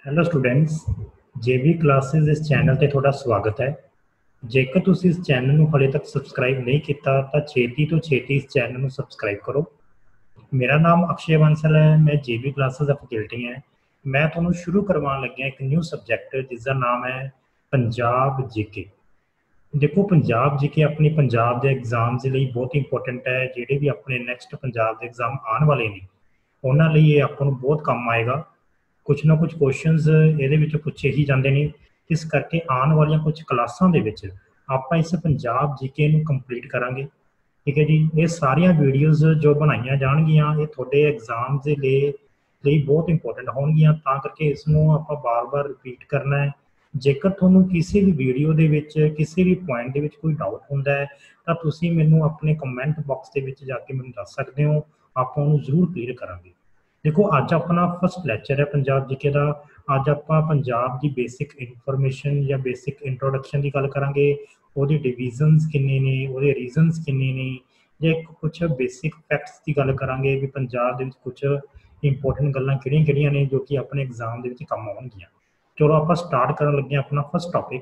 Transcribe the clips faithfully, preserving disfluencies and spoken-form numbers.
Hello students, JB classes इस channel ਤੇ ਤੁਹਾਡਾ ਸਵਾਗਤ ਹੈ। ਜੇਕਰ ਤੁਸੀਂ ਇਸ ਚੈਨਲ ਨੂੰ ਹਾਲੇ ਤੱਕ ਸਬਸਕ੍ਰਾਈਬ ਨਹੀਂ ਕੀਤਾ ਤਾਂ ਛੇਤੀ ਤੋਂ ਛੇਤੀ ਇਸ ਚੈਨਲ ਨੂੰ ਸਬਸਕ੍ਰਾਈਬ ਕਰੋ। ਮੇਰਾ ਨਾਮ ਅਕਸ਼ੇ ਬੰਸਲ ਹੈ, ਮੈਂ ਜੇਬੀ ਕਲਾसेस ਦਾ ਫੈਕਲਟੀ ਹਾਂ। ਮੈਂ ਤੁਹਾਨੂੰ ਸ਼ੁਰੂ ਕਰਵਾਉਣ ਲੱਗਿਆ ਇੱਕ ਨਿਊ ਸਬਜੈਕਟ ਜਿਸ ਦਾ ਨਾਮ ਹੈ ਪੰਜਾਬ ਜੀਕੇ। ਦੇਖੋ, ਪੰਜਾਬ ਜੀਕੇ ਆਪਣੇ ਪੰਜਾਬ ਦੇ ਐਗਜ਼ਾਮ ਦੇ ਲਈ ਬਹੁਤ ਇੰਪੋਰਟੈਂਟ ਹੈ। ਜਿਹੜੇ ਵੀ ਆਪਣੇ ਨੈਕਸਟ ਪੰਜਾਬ ਦੇ ਐਗਜ਼ਾਮ ਆਉਣ ਵਾਲੇ ਨੇ ਉਹਨਾਂ ਲਈ ਇਹ ਆਪਾਂ ਨੂੰ ਬਹੁਤ ਕੰਮ ਆਏਗਾ। ਕੁਛ ਨਾ ਕੁਛ ਕੁਐਸਚਨਸ ਇਹਦੇ ਵਿੱਚ ਪੁੱਛੇ ਹੀ ਜਾਂਦੇ ਨੇ, ਇਸ ਕਰਕੇ ਆਉਣ ਵਾਲੀਆਂ ਕੁਛ ਕਲਾਸਾਂ ਦੇ ਵਿੱਚ ਆਪਾਂ ਇਸ ਪੰਜਾਬ ਜੀਕੇ ਨੂੰ ਕੰਪਲੀਟ ਕਰਾਂਗੇ। ਠੀਕ ਹੈ ਜੀ। ਇਹ ਸਾਰੀਆਂ ਵੀਡੀਓਜ਼ ਜੋ ਬਣਾਈਆਂ ਜਾਣਗੀਆਂ ਇਹ ਤੁਹਾਡੇ ਐਗਜ਼ਾਮ ਦੇ ਲਈ ਲਈ ਬਹੁਤ ਇੰਪੋਰਟੈਂਟ ਹੋਣਗੀਆਂ, ਤਾਂ ਕਰਕੇ ਇਸ ਨੂੰ ਆਪਾਂ ਬਾਰ-ਬਾਰ ਰਿਪੀਟ ਕਰਨਾ ਹੈ। ਜੇਕਰ ਤੁਹਾਨੂੰ ਕਿਸੇ ਵੀ ਵੀਡੀਓ ਦੇ ਵਿੱਚ ਕਿਸੇ ਵੀ ਪੁਆਇੰਟ ਦੇ ਵਿੱਚ ਕੋਈ ਡਾਊਟ ਹੁੰਦਾ ਹੈ ਤਾਂ ਤੁਸੀਂ ਮੈਨੂੰ ਆਪਣੇ ਕਮੈਂਟ ਬਾਕਸ ਦੇ ਵਿੱਚ ਜਾ ਕੇ ਮੈਨੂੰ ਦੱਸ ਸਕਦੇ ਹੋ, ਆਪਾਂ ਉਹਨੂੰ ਜ਼ਰੂਰ ਕਲੀਅਰ ਕਰਾਂਗੇ। ਦੇਖੋ, ਅੱਜ ਆਪਣਾ ਫਸਟ ਲੈਕਚਰ ਹੈ ਪੰਜਾਬ ਜੀਕੇ ਦਾ। ਅੱਜ ਆਪਾਂ ਪੰਜਾਬ ਦੀ ਬੇਸਿਕ ਇਨਫੋਰਮੇਸ਼ਨ ਜਾਂ ਬੇਸਿਕ ਇੰਟਰੋਡਕਸ਼ਨ ਦੀ ਗੱਲ ਕਰਾਂਗੇ। ਉਹਦੇ ਡਿਵੀਜ਼ਨਸ ਕਿੰਨੇ ਨੇ, ਉਹਦੇ ਰੀਜ਼ਨਸ ਕਿੰਨੇ ਨੇ, ਜਾਂ ਕੁਛ ਬੇਸਿਕ ਫੈਕਟਸ ਦੀ ਗੱਲ ਕਰਾਂਗੇ ਵੀ ਪੰਜਾਬ ਦੇ ਵਿੱਚ ਕੁਛ ਇੰਪੋਰਟੈਂਟ ਗੱਲਾਂ ਕਿਹੜੀਆਂ ਕਿਹੜੀਆਂ ਨੇ ਜੋ ਕਿ ਆਪਣੇ ਐਗਜ਼ਾਮ ਦੇ ਵਿੱਚ ਕੰਮ ਆਉਣਗੀਆਂ। ਚਲੋ ਆਪਾਂ ਸਟਾਰਟ ਕਰਨ ਲੱਗੇ ਆਪਣਾ ਫਸਟ ਟੌਪਿਕ,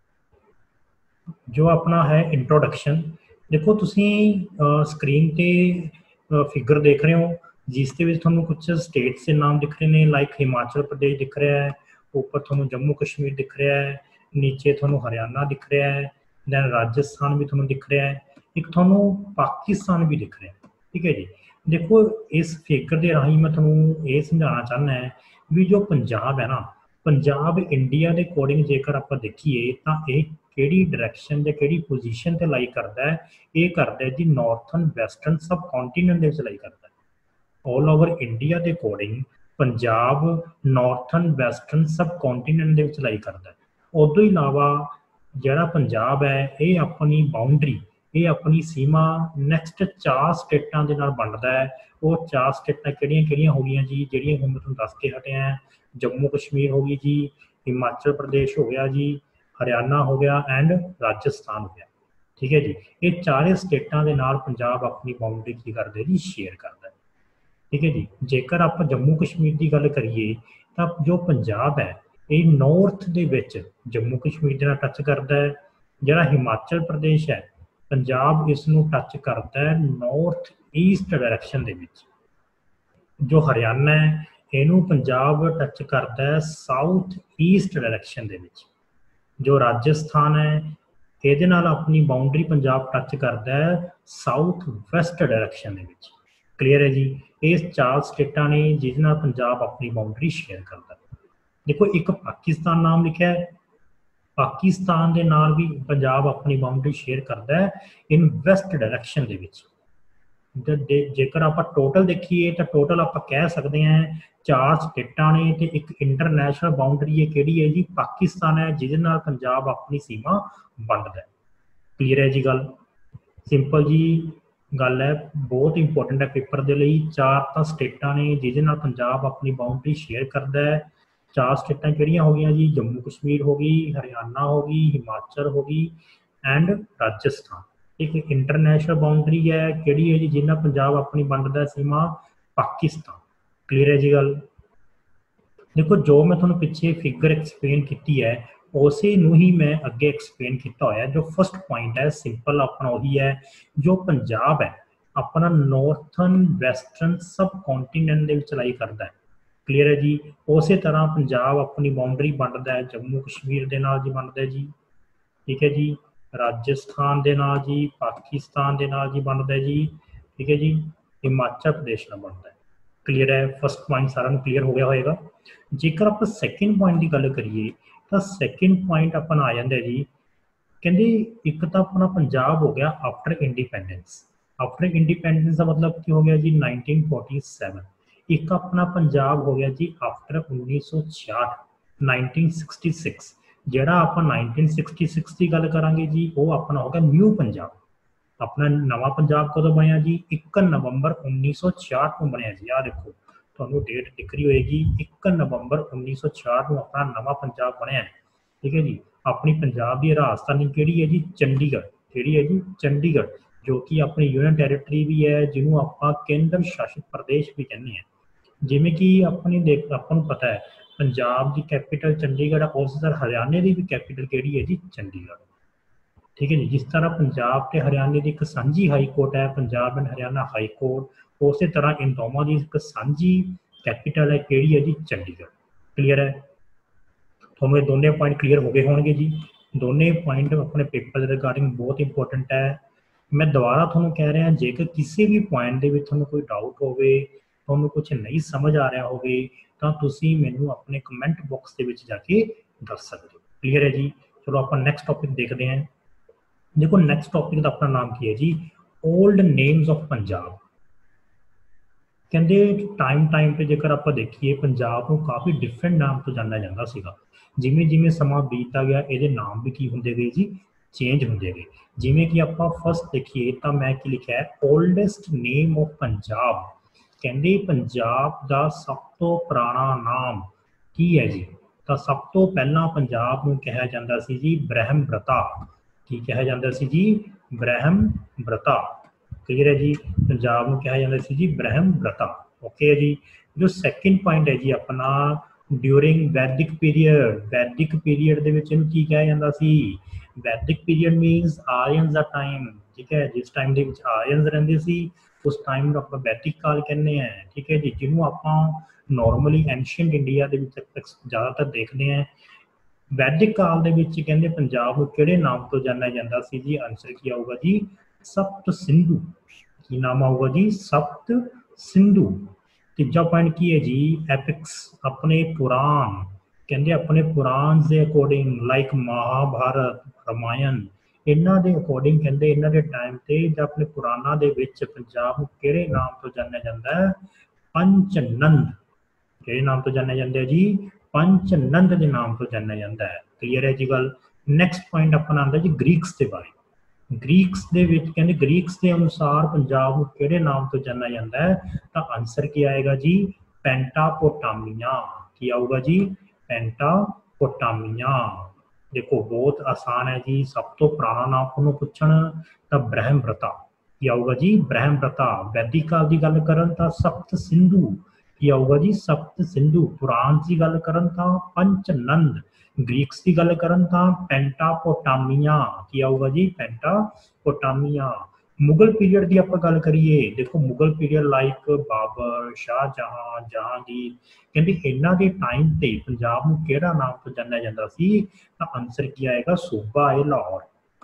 ਜੋ ਆਪਣਾ ਹੈ ਇੰਟਰੋਡਕਸ਼ਨ। ਦੇਖੋ, ਤੁਸੀਂ ਸਕਰੀਨ ਤੇ ਫਿਗਰ ਦੇਖ ਰਹੇ ਹੋ ਜਿਸ ਦੇ ਵਿੱਚ ਤੁਹਾਨੂੰ ਕੁਛ ਸਟੇਟਸ ਦੇ ਨਾਮ ਦਿਖ ਰਹੇ ਨੇ। ਲਾਈਕ ਹਿਮਾਚਲ ਪ੍ਰਦੇਸ਼ ਦਿਖ ਰਿਹਾ ਹੈ, ਉੱਪਰ ਤੁਹਾਨੂੰ ਜੰਮੂ ਕਸ਼ਮੀਰ ਦਿਖ ਰਿਹਾ ਹੈ, ਨੀਚੇ ਤੁਹਾਨੂੰ ਹਰਿਆਣਾ ਦਿਖ ਰਿਹਾ ਹੈ, ਦੈਨ ਰਾਜਸਥਾਨ ਵੀ ਤੁਹਾਨੂੰ ਦਿਖ ਰਿਹਾ ਹੈ, ਇੱਕ ਤੁਹਾਨੂੰ ਪਾਕਿਸਤਾਨ ਵੀ ਦਿਖ ਰਿਹਾ ਹੈ। ਠੀਕ ਹੈ ਜੀ। ਦੇਖੋ, ਇਸ ਫਿਗਰ ਦੇ ਰਾਹੀਂ ਮੈਂ ਤੁਹਾਨੂੰ ਇਹ ਸਮਝਾਉਣਾ ਚਾਹੁੰਦਾ ਹੈ ਵੀ ਜੋ ਪੰਜਾਬ ਹੈ ਨਾ, ਪੰਜਾਬ ਇੰਡੀਆ ਦੇ ਅਕੋਰਡਿੰਗ ਜੇਕਰ ਆਪਾਂ ਦੇਖੀਏ ਤਾਂ ਇਹ ਕਿਹੜੀ ਡਾਇਰੈਕਸ਼ਨ ਜਾਂ ਕਿਹੜੀ ਪੋਜੀਸ਼ਨ ਤੇ ਲਾਈ ਕਰਦਾ ਹੈ। ਇਹ ਕਰਦਾ ਹੈ ਜੀ ਨਾਰਥਰਨ ਵੈਸਟਰਨ ਸਬ ਕੰਟੀਨੈਂਟ ਦੇ ਵਿੱਚ ਲਾਈ ਕਰਦਾ ਹੈ। ਆਲ ਓਵਰ ਇੰਡੀਆ ਦੇ according Punjab northern western subcontinent ਦੇ ਵਿੱਚ ਲਾਈ ਕਰਦਾ ਹੈ। ਉਦੋਂ ਇਲਾਵਾ ਜਿਹੜਾ ਪੰਜਾਬ ਹੈ ਇਹ ਆਪਣੀ ਬਾਉਂਡਰੀ, ਇਹ ਆਪਣੀ ਸੀਮਾ ਨੈਕਸਟ ਚਾਰ ਸਟੇਟਾਂ ਦੇ ਨਾਲ ਵੰਡਦਾ ਹੈ। ਉਹ ਚਾਰ ਸਟੇਟਾਂ ਕਿਹੜੀਆਂ ਕਿਹੜੀਆਂ ਹੋ ਗਈਆਂ ਜੀ, ਜਿਹੜੀਆਂ ਹੁਣ ਮੈਂ ਤੁਹਾਨੂੰ ਦੱਸ ਕੇ ਹਟਿਆ। ਜੰਮੂ ਕਸ਼ਮੀਰ ਹੋ ਗਈ ਜੀ, ਹਿਮਾਚਲ ਪ੍ਰਦੇਸ਼ ਹੋ ਗਿਆ ਜੀ, ਹਰਿਆਣਾ ਹੋ ਗਿਆ ਐਂਡ ਰਾਜਸਥਾਨ ਹੋ ਗਿਆ। ਠੀਕ ਹੈ ਜੀ। ਇਹ ਚਾਰੇ ਸਟੇਟਾਂ ਦੇ ਨਾਲ ਪੰਜਾਬ ਆਪਣੀ ਬਾਉਂਡਰੀ ਕੀ ਕਰਦੇ ਜੀ, ਸ਼ੇਅਰ ਕਰਦਾ। ਠੀਕ ਹੈ ਜੀ। ਜੇਕਰ ਆਪਾਂ ਜੰਮੂ ਕਸ਼ਮੀਰ ਦੀ ਗੱਲ ਕਰੀਏ ਤਾਂ ਜੋ ਪੰਜਾਬ ਹੈ ਇਹ ਨਾਰਥ ਦੇ ਵਿੱਚ ਜੰਮੂ ਕਸ਼ਮੀਰ ਦੇ ਨਾਲ ਟੱਚ ਕਰਦਾ ਹੈ। ਜਿਹੜਾ ਹਿਮਾਚਲ ਪ੍ਰਦੇਸ਼ ਹੈ, ਪੰਜਾਬ ਇਸ ਨੂੰ ਟੱਚ ਕਰਦਾ ਹੈ ਨਾਰਥ ਈਸਟ ਡਾਇਰੈਕਸ਼ਨ ਦੇ ਵਿੱਚ। ਜੋ ਹਰਿਆਣਾ ਹੈ ਇਹਨੂੰ ਪੰਜਾਬ ਟੱਚ ਕਰਦਾ ਹੈ ਸਾਊਥ ਈਸਟ ਡਾਇਰੈਕਸ਼ਨ ਦੇ ਵਿੱਚ। ਜੋ ਰਾਜਸਥਾਨ ਹੈ ਇਹਦੇ ਨਾਲ ਆਪਣੀ ਬਾਉਂਡਰੀ ਪੰਜਾਬ ਟੱਚ ਕਰਦਾ ਹੈ ਸਾਊਥ ਵੈਸਟ ਡਾਇਰੈਕਸ਼ਨ ਦੇ ਵਿੱਚ। ਕਲੀਅਰ ਹੈ ਜੀ। ਇਹ ਚਾਰ ਸਟੇਟਾਂ ਨੇ ਜਿਹਦੇ ਨਾਲ ਪੰਜਾਬ ਆਪਣੀ ਬਾਉਂਡਰੀ ਸ਼ੇਅਰ ਕਰਦਾ। ਦੇਖੋ, ਇੱਕ ਪਾਕਿਸਤਾਨ ਨਾਮ ਲਿਖਿਆ ਹੈ, ਪਾਕਿਸਤਾਨ ਦੇ ਨਾਲ ਵੀ ਪੰਜਾਬ ਆਪਣੀ ਬਾਉਂਡਰੀ ਸ਼ੇਅਰ ਕਰਦਾ ਹੈ ਇਨ ਵੈਸਟ ਡਾਇਰੈਕਸ਼ਨ ਦੇ ਵਿੱਚ। ਜੇਕਰ ਆਪਾਂ ਟੋਟਲ ਦੇਖੀਏ ਤਾਂ ਟੋਟਲ ਆਪਾਂ ਕਹਿ ਸਕਦੇ ਹਾਂ ਚਾਰ ਸਟੇਟਾਂ ਨੇ ਤੇ ਇੱਕ ਇੰਟਰਨੈਸ਼ਨਲ ਬਾਉਂਡਰੀ ਹੈ, ਕਿਹੜੀ ਹੈ ਜੀ, ਪਾਕਿਸਤਾਨ ਹੈ, ਜਿਹਦੇ ਨਾਲ ਪੰਜਾਬ ਆਪਣੀ ਸੀਮਾ ਵੰਡਦਾ। ਕਲੀਅਰ ਹੈ ਜੀ ਗੱਲ। ਸਿੰਪਲ ਜੀ ਗੱਲ ਹੈ, ਬਹੁਤ ਇੰਪੋਰਟੈਂਟ ਹੈ ਪੇਪਰ ਦੇ ਲਈ। ਚਾਰ ਤਾਂ ਸਟੇਟਾਂ ਨੇ ਜਿਹਦੇ ਨਾਲ ਪੰਜਾਬ ਆਪਣੀ ਬਾਉਂਡਰੀ ਸ਼ੇਅਰ ਕਰਦਾ ਹੈ। ਚਾਰ ਸਟੇਟਾਂ ਕਿਹੜੀਆਂ ਹੋ ਗਈਆਂ ਜੀ, ਜੰਮੂ ਕਸ਼ਮੀਰ ਹੋ ਗਈ, ਹਰਿਆਣਾ ਹੋ ਗਈ, ਹਿਮਾਚਲ ਹੋ ਗਈ ਐਂਡ ਰਾਜਸਥਾਨ। ਇੱਕ ਇੰਟਰਨੈਸ਼ਨਲ ਬਾਉਂਡਰੀ ਹੈ, ਕਿਹੜੀ ਹੈ ਜੀ, ਜਿਹਦੇ ਨਾਲ ਪੰਜਾਬ ਆਪਣੀ ਵੰਡਦਾ ਸੀਮਾ, ਪਾਕਿਸਤਾਨ। ਕਲੀਅਰ ਹੈ ਜੀ ਗੱਲ। ਦੇਖੋ, ਜੋ ਮੈਂ ਤੁਹਾਨੂੰ ਪਿੱਛੇ ਫਿਗਰ ਐਕਸਪਲੇਨ ਕੀਤੀ ਹੈ ਉਸੇ ਨੂੰ ਹੀ ਮੈਂ ਅੱਗੇ ਐਕਸਪਲੇਨ ਕੀਤਾ ਹੋਇਆ। ਜੋ ਫਸਟ ਪੁਆਇੰਟ ਹੈ ਸਿੰਪਲ ਆਪਣਾ ਉਹੀ ਹੈ, ਜੋ ਪੰਜਾਬ ਹੈ ਆਪਣਾ ਨਾਰਥਰਨ ਵੈਸਟਰਨ ਸਬ ਕੰਟੀਨੈਂਟ ਦੇ ਵਿੱਚ ਲਾਈ ਕਰਦਾ ਹੈ। ਕਲੀਅਰ ਹੈ ਜੀ। ਉਸੇ ਤਰ੍ਹਾਂ ਪੰਜਾਬ ਆਪਣੀ ਬਾਉਂਡਰੀ ਵੰਡਦਾ ਹੈ ਜੰਮੂ ਕਸ਼ਮੀਰ ਦੇ ਨਾਲ ਜੀ, ਵੰਡਦਾ ਜੀ। ਠੀਕ ਹੈ ਜੀ। ਰਾਜਸਥਾਨ ਦੇ ਨਾਲ ਜੀ, ਪਾਕਿਸਤਾਨ ਦੇ ਨਾਲ ਜੀ ਵੰਡਦਾ ਜੀ। ਠੀਕ ਹੈ ਜੀ। ਹਿਮਾਚਲ ਪ੍ਰਦੇਸ਼ ਨਾਲ ਵੰਡਦਾ। ਕਲੀਅਰ ਹੈ। ਫਸਟ ਪੁਆਇੰਟ ਸਾਰਿਆਂ ਨੂੰ ਕਲੀਅਰ ਹੋ ਗਿਆ ਹੋਏਗਾ। ਜੇਕਰ ਆਪਾਂ ਸੈਕਿੰਡ ਪੁਆਇੰਟ ਦੀ ਗੱਲ ਕਰੀਏ ਤਾਂ ਸੈਕਿੰਡ ਪੁਆਇੰਟ ਆਪਣਾ ਆ ਜਾਂਦਾ ਜੀ, ਕਹਿੰਦੇ ਇੱਕ ਤਾਂ ਆਪਣਾ ਪੰਜਾਬ ਹੋ ਗਿਆ ਆਫਟਰ ਇੰਡੀਪੈਂਡੈਂਸ। ਆਫਟਰ ਇੰਡੀਪੈਂਡੈਂਸ ਦਾ ਮਤਲਬ ਕੀ ਹੋ ਗਿਆ ਜੀ, ਨਾਈਨਟੀਨ ਫੋਰਟੀ ਸੈਵਨ। ਇੱਕ ਆਪਣਾ ਪੰਜਾਬ ਹੋ ਗਿਆ ਜੀ ਆਫਟਰ ਉੱਨੀ ਸੌ ਛਿਆਹਠ, ਨਾਈਨਟੀਨ ਸਿਕਸਟੀ ਸਿਕਸ। ਜਿਹੜਾ ਆਪਾਂ ਨਾਈਨਟੀਨ ਸਿਕਸਟੀ ਸਿਕਸ ਦੀ ਗੱਲ ਕਰਾਂਗੇ ਜੀ ਉਹ ਆਪਣਾ ਹੋ ਗਿਆ ਨਿਊ ਪੰਜਾਬ। ਆਪਣਾ ਨਵਾਂ ਪੰਜਾਬ ਕਦੋਂ ਬਣਿਆ ਜੀ, ਇੱਕ ਨਵੰਬਰ ਉੱਨੀ ਸੌ ਛਿਆਹਠ ਨੂੰ ਬਣਿਆ ਜੀ। ਆਹ ਦੇਖੋ, ਤੁਹਾਨੂੰ ਡੇਟ ਦਿਖ ਰਹੀ ਹੋਏਗੀ, ਇੱਕ ਨਵੰਬਰ ਉੱਨੀ ਸੌ ਛਿਆਹਠ ਨੂੰ ਆਪਣਾ ਨਵਾਂ ਪੰਜਾਬ ਬਣਿਆ। ਠੀਕ ਹੈ ਜੀ। ਆਪਣੀ ਪੰਜਾਬ ਦੀ ਰਾਜਧਾਨੀ ਕਿਹੜੀ ਹੈ ਜੀ, ਚੰਡੀਗੜ੍ਹ। ਕਿਹੜੀ ਹੈ ਜੀ, ਚੰਡੀਗੜ੍ਹ, ਜੋ ਕਿ ਆਪਣੀ ਯੂਨੀਅਨ ਟੈਰੀਟਰੀ ਵੀ ਹੈ, ਜਿਹਨੂੰ ਆਪਾਂ ਕੇਂਦਰ ਸ਼ਾਸਿਤ ਪ੍ਰਦੇਸ਼ ਵੀ ਕਹਿੰਦੇ ਹਾਂ। ਜਿਵੇਂ ਕਿ ਆਪਣੀ ਦੇਖ ਆਪਾਂ ਨੂੰ ਪਤਾ ਹੈ पंजाब की कैपिटल चंडीगढ़, उस तरह हरियाणे की भी कैपिटल किहड़ी है जी चंडीगढ़। ठीक है जी, जिस तरह पंजाब ते हरियाणे की एक सांझी हाई कोर्ट है Punjab and Haryana high court, उस तरह इन दोवां की एक सांझी कैपिटल है किहड़ी है जी चंडीगढ़। क्लीयर है, थोड़े दोनों पॉइंट क्लीयर हो गए होंगे जी। दोनों पॉइंट अपने पेपर के रिगार्डिंग बहुत इंपोर्टेंट है। मैं दोबारा थोड़ा कह रहा जेकर किसी भी पॉइंट के थोड़ा कोई डाउट हो, थोड़ा कुछ नहीं समझ आ रहा हो तो तुसी मैनू अपने कमेंट बॉक्स के जाके दस सकते हो। क्लीयर है जी। चलो आप नैक्सट टॉपिक देखते हैं। देखो नैक्सट टॉपिक का अपना नाम की है जी ओल्ड नेम्स ऑफ पंजाब। कहते टाइम टाइम पर जेकर आप देखिए पंजाब को काफ़ी डिफरेंट नाम तो जाना जाता सीगा, जिमें जिमें समा बीतता गया ये नाम भी की होंगे गए जी चेंज होंगे गए। जिमें कि आप फस्ट देखिए तो मैं की लिखा है ओल्डेस्ट नेम ऑफ पंजाब। कहते पंजाब का सब तो पुराना नाम की है जी, तो सब तो पहला पंजाब में कहा जाता सी जी ब्रह्मव्रता। की कहा जाता सी जी ब्रह्मव्रता। क्लियर है जी, पंजाब में कहा जाता सी जी ब्रह्मव्रता। ओके है जी। जो सैकेंड पॉइंट है जी अपना ड्यूरिंग वैदिक पीरीयड, वैदिक पीरीयड की कहा जाता सी, वैदिक पीरीयड मीनस आर्यन का टाइम। ठीक है, जिस टाइम के आर्यन रहंदे सी उस टाइम आप वैदिक काल कहने हैं। ठीक है जी, जिन्होंने आप नॉर्मली एंशियंट इंडिया के ज़्यादातर देखते हैं। वैदिक काल के कहते पंजाब को किहड़े नाम तो जाना जाता सी जी, आंसर की आऊगा जी सप्त सिंधु। की नाम आऊगा जी सप्त सिंधु। तीजा पॉइंट की है जी एपिक्स, अपने पुराण। कहते अपने पुराण के अकॉर्डिंग लाइक महाभारत रामायण, इन्हों के अकॉर्डिंग कहते इन्हों के टाइम से जो अपने पुराणों के पंजाब को किहड़े नाम तो जाना जाता है पंचनंद। किहड़े नाम तो जाना जाता है जी पंचनंद के नाम तो जाना जाता है। क्लीयर है जी गल। नैक्सट पॉइंट अपना आता जी ग्रीक्स के बारे। ग्रीक्स दे विच कहंदे ग्रीक्स के अनुसार पंजाब को किहड़े नाम तो जाना जाता है, तो आंसर की आएगा जी पेंटापोटामिया। की आऊगा जी पेंटापोटामिया। देखो बहुत आसान है जी, सब तो पुराना नाम तुहानूं पुछण तो ब्रह्मव्रता। की आऊगा जी ब्रह्मव्रता। वैदिक काल की गल करन तां सप्त सिंधु। की आऊगा जी सप्त सिंधु। पुराण की गल करन तां पंचनंद। ग्रीक्स की गल करन तां पेंटापोटामिया। की आऊगा जी पेंटापोटामिया। मुगल पीरियड की आप गल करिए, देखो मुगल पीरियड लाइक बाबर, शाहजहां, जहांगीर, कहते इन्हों के टाइम से पंजाब में किहड़ा नाम तो जाना जाता सी, तो आंसर की आएगा सूबा ए लाहौर।